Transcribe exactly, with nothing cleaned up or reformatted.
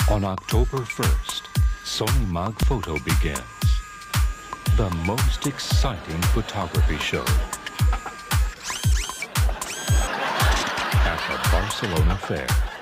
On October first, Sony Mag Photo begins. The most exciting photography show at the Barcelona Fair.